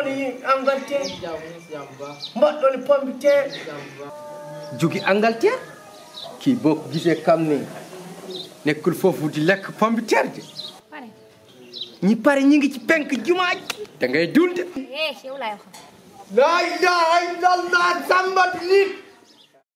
woni Angleterre mbaɗɗo ni pombiteer jogi Angleterre kii boo ko gisee kam ni nekkul foofu di lekk pombiteer de ñi pare ñi ngi ci penk jumaa ji da ngay dul de yow laay wax la ilaha illallah sambat nit